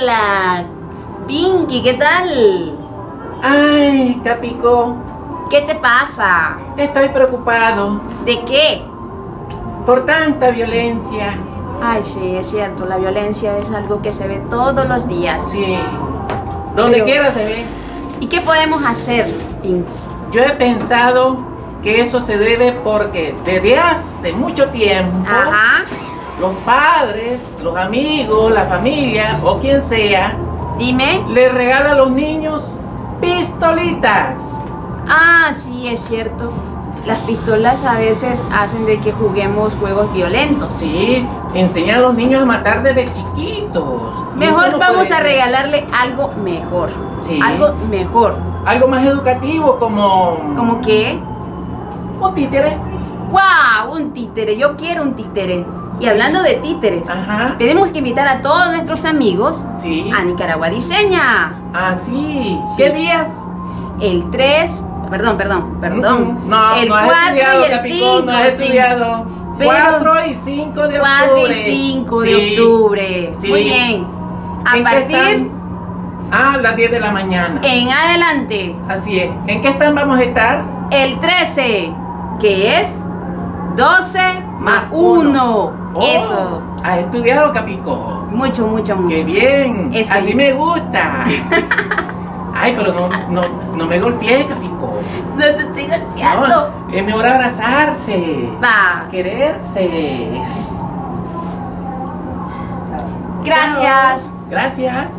Hola, Pinky, ¿qué tal? Ay, Capico, ¿Qué te pasa? estoy preocupado ¿De qué? por tanta violencia. Ay, sí, es cierto, la violencia es algo que se ve todos los días. Sí, donde Pero- quiera se ve. ¿Y qué podemos hacer, Pinky? Yo he pensado que eso se debe porque desde hace mucho tiempo Ajá, los padres, los amigos, la familia o quien sea dime. le regala a los niños pistolitas. Ah, sí, es cierto. Las pistolas a veces hacen de que juguemos juegos violentos. Sí, enseñan a los niños a matar desde chiquitos. Y eso Mejor no vamos puede a ser. regalarle algo mejor. Sí. Algo mejor. Algo más educativo como ¿Cómo qué? un títere. ¡Wow! Un títere. Yo quiero un títere. Y hablando de títeres, Ajá. tenemos que invitar a todos nuestros amigos Sí. a Nicaragua Diseña. Ah, sí. Sí. ¿Qué días? El 3, perdón. No, El no has 4 estudiado, y el Capico, 5. no has estudiado. Pero 4 y 5 de 4 octubre. y 5 de Sí, octubre. sí. Muy bien. A ¿En qué partir están? A las 10 de la mañana. en adelante, Así es. ¿En qué stand vamos a estar? el 13, que es 12 más Más uno. 1. Oh, Eso. ¿Has estudiado, Capico? Mucho. ¡Qué bien! Es que- Así me gusta. Ay, pero no me golpees, Capico. No te estoy golpeando. No, es mejor abrazarse. Va. Quererse. Gracias. Gracias.